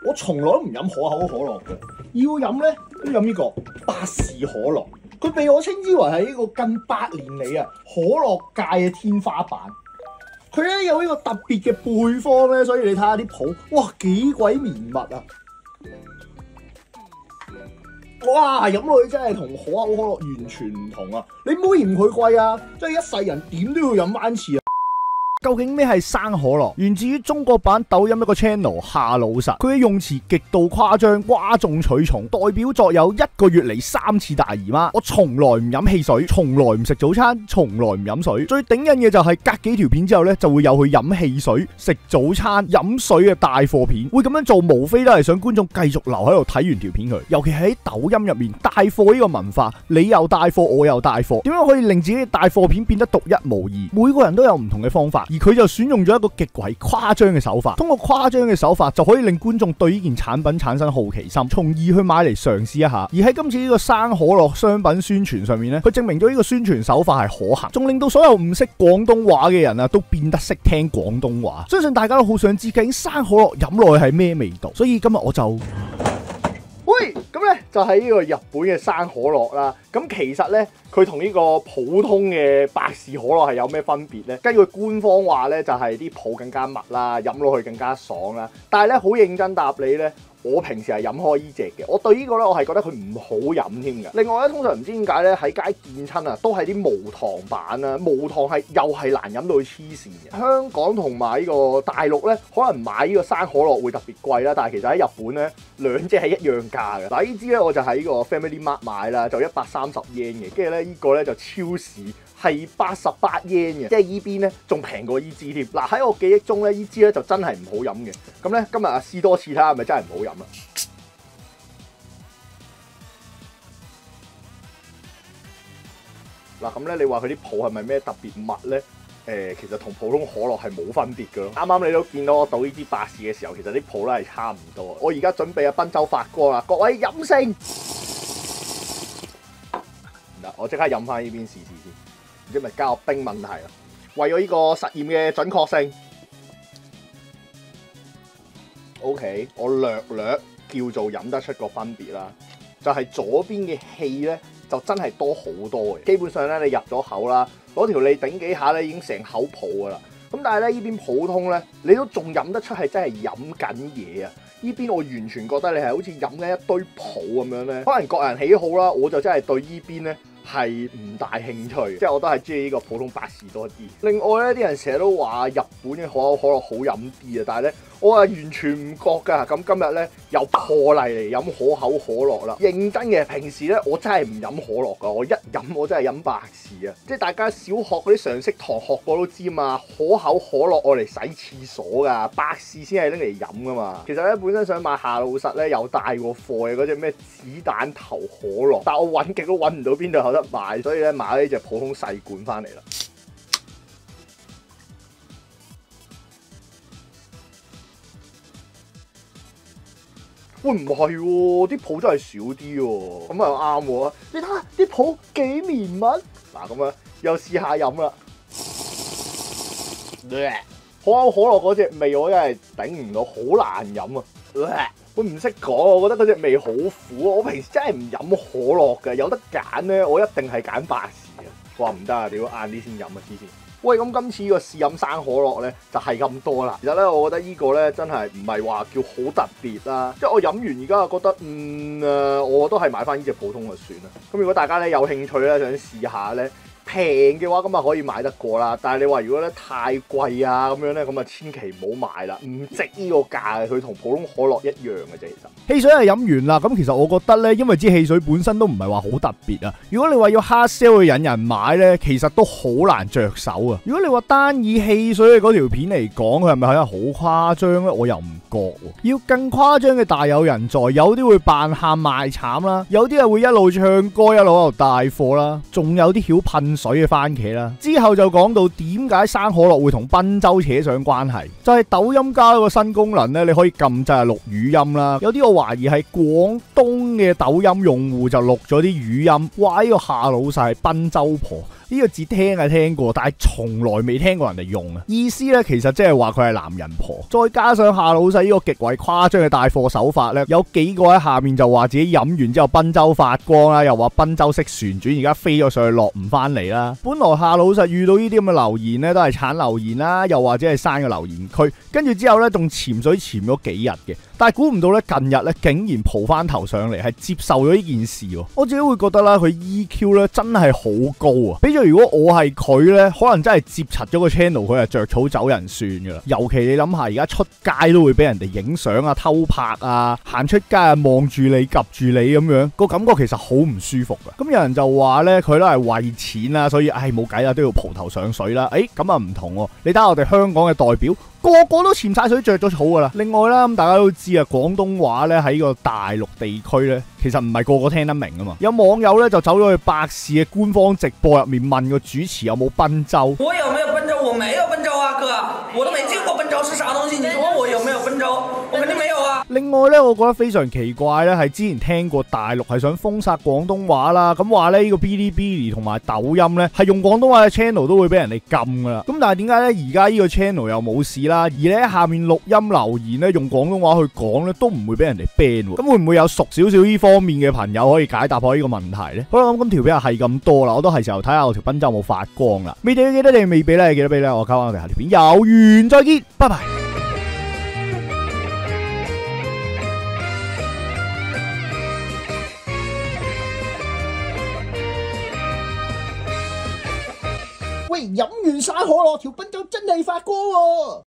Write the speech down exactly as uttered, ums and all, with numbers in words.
我從來都唔飲可口可樂嘅，要飲咧都飲呢個百事可樂。佢被我稱之為係呢個近百年嚟啊可樂界嘅天花板。佢咧有呢個特別嘅配方咧，所以你睇下啲泡，哇幾鬼綿密啊！哇，飲落去真係同可口可樂完全唔同啊！你唔好嫌佢貴啊，真係一世人點都要飲翻次啊！究竟咩係生可樂？源自於中國版抖音一個 channel 夏老實，佢嘅用詞極度誇張，嘩眾取寵，代表作有一個月嚟三次大姨媽，我從來唔飲汽水，從來唔食早餐，從來唔飲水。最頂癮嘅就係隔幾條片之後呢，就會有去飲汽水、食早餐、飲水嘅帶貨片。會咁樣做，無非都係想觀眾繼續留喺度睇完條片佢。尤其係喺抖音入面，帶貨呢個文化，你又帶貨，我又帶貨，點樣可以令自己嘅帶貨片變得獨一無二？每個人都有唔同嘅方法。而佢就選用咗一個極為誇張嘅手法，通過誇張嘅手法就可以令觀眾對呢件產品產生好奇心，從而去買嚟嘗試一下。而喺今次呢個生可樂商品宣傳上面呢，佢證明咗呢個宣傳手法係可行，仲令到所有唔識廣東話嘅人啊都變得識聽廣東話。相信大家都好想知究竟生可樂飲落去係咩味道，所以今日我就喂咁咧就係呢個日本嘅生可樂啦。咁其實咧，佢同呢個普通嘅百事可樂係有咩分別咧？根據官方話咧，就係啲泡更加密啦，飲落去更加爽啦。但係咧，好認真答你咧，我平時係飲開呢隻嘅。我對呢個咧，我係覺得佢唔好飲添嘅。另外咧，通常唔知點解咧，喺街見親啊，都係啲無糖版啊，無糖係又係難飲到黐線嘅。香港同埋呢個大陸咧，可能買呢個生可樂會特別貴啦，但係其實喺日本咧，兩隻係一樣價嘅。嗱，呢支咧我就喺呢個 Family Mart 買啦，就一百三十 yen 嘅，跟住咧呢個咧就超市係八十八 yen 嘅，即係依邊咧仲平過依支添。嗱，喺我記憶中咧，依支咧就真係唔好飲嘅。咁咧今日啊試多次睇下係咪真係唔好飲啊！嗱，咁咧你話佢啲泡係咪咩特別密咧？誒、呃，其實同普通可樂係冇分別嘅咯。啱啱你都見到我倒呢支百事嘅時候，其實啲泡咧係差唔多。我而家準備啊賓州發光啦，各位飲勝！嗱，我即刻飲翻呢邊試試先，唔知咪加個冰問題啦。為咗呢個實驗嘅準確性 ，OK， 我略略叫做飲得出個分別啦。就係、是、左邊嘅氣咧，就真係多好多嘅。基本上咧，你入咗口啦，攞條脷頂幾下咧，已經成口泡噶啦。咁但係咧，呢邊普通咧，你都仲飲得出係真係飲緊嘢啊！呢邊我完全覺得你係好似飲緊一堆泡咁樣咧。可能各人喜好啦，我就真係對呢邊咧係唔大興趣，即係我都係中意呢個普通百事多啲。另外咧，啲人成日都話日本嘅可口可樂好飲啲啊，但係咧我係完全唔覺㗎。咁今日咧又破例嚟飲可口可樂啦。認真嘅，平時咧我真係唔飲可樂㗎，我一飲我真係飲百事啊。即係大家小學嗰啲常識堂學過都知嘛，可口可樂我嚟洗廁所㗎，百事先係拎嚟飲㗎嘛。其實咧本身想買夏老實咧有帶過貨嘅嗰隻咩子彈頭可樂，但我揾極都揾唔到邊度有得買，所以咧買咗呢隻普通細罐翻嚟啦。喂，唔係喎，啲泡真係少啲喎，咁又啱喎。你睇下啲泡幾綿密，嗱咁樣又試下飲啦。可口可樂嗰隻味我真係頂唔到，好難飲啊！我唔識講，我覺得嗰隻味好苦。我平時真係唔飲可樂嘅，有得揀咧，我一定係揀百事嘅。哇，唔得啊！屌，晏啲先飲啊，黐線。喂，咁今次個試飲生可樂咧就係咁多啦。其實咧，我覺得呢個咧真係唔係話叫好特別啦。即係我飲完而家覺得，嗯誒，我都係買翻呢隻普通就算啦。咁如果大家咧有興趣咧，想試下咧，平嘅話咁啊可以買得過啦，但係你話如果咧太貴啊咁樣咧，咁啊千祈唔好買啦，唔值呢個價嘅，佢同普通可樂一樣嘅啫。其實汽水係飲完啦，咁其實我覺得咧，因為支汽水本身都唔係話好特別啊。如果你話要 hard sell 去引人買咧，其實都好難着手啊。如果你話單以汽水嘅嗰條片嚟講，佢係咪係好誇張咧？我又唔覺喎。要更誇張嘅大有人在，有啲會扮喊賣慘啦，有啲係會一路唱歌一路喺度帶貨啦，仲有啲曉噴水嘅番茄啦。之後就講到點解生可樂會同賓州扯上關係，就係抖音加咗個新功能咧，你可以撳掣錄語音啦。有啲我懷疑係廣東嘅抖音用戶就錄咗啲語音，哇！呢個夏老實係賓州婆， 呢個字聽係聽過，但係從來未聽過人哋用啊。意思咧，其實即係話佢係男人婆。再加上夏老細呢個極為誇張嘅帶貨手法咧，有幾個喺下面就話自己飲完之後賓州發光啦，又話賓州式旋轉，而家飛咗上去落唔翻嚟啦。本來夏老細遇到呢啲咁嘅留言咧，都係鏟留言啦，又或者係刪個留言區，跟住之後咧仲潛水潛咗幾日嘅。但係估唔到咧，近日咧竟然蒲翻頭上嚟，係接受咗呢件事喎。我自己會覺得啦，佢 E Q 咧真係好高啊！比咗如果我係佢咧，可能真係接柒咗個 channel，佢係着草走人算噶啦。尤其你諗下，而家出街都會俾人哋影相啊、偷拍啊，行出街啊望住你、及住你咁樣，個感覺其實好唔舒服噶。咁有人就話咧，佢都係為錢啦，所以唉冇計啦，都要蒲頭上水啦。誒咁啊唔同喎，你睇下我哋香港嘅代表。個個都潛晒水着咗草噶啦。另外啦，咁大家都知啊，廣東話咧喺個大陸地區咧，其實唔係個個聽得明啊嘛。有網友咧就走咗去百事嘅官方直播入面問個主持有冇賓州。 我有沒有賓州？我沒有賓州啊，哥，我都沒見過賓州是啥東西。你說我有沒有賓州？我肯定沒有啊。另外咧，我覺得非常奇怪咧，係之前聽過大陸係想封殺廣東話啦，咁話咧呢個嗶哩嗶哩同埋抖音咧係用廣東話嘅 channel 都會俾人哋禁噶啦。咁但係點解咧而家呢個 channel 又冇事啦？而你喺下面錄音留言咧，用廣東話去講咧，都唔會俾人哋 ban。咁會唔會有熟少少呢方面嘅朋友可以解答我呢個問題咧？好啦，咁咁條片係咁多啦，我都係時候睇下我條賓州有冇發光啦。未訂記得你未俾咧，記得俾咧，我交翻我哋下條片有緣再見，拜拜。 喂，飲完生可樂，條賓州真係發光喎！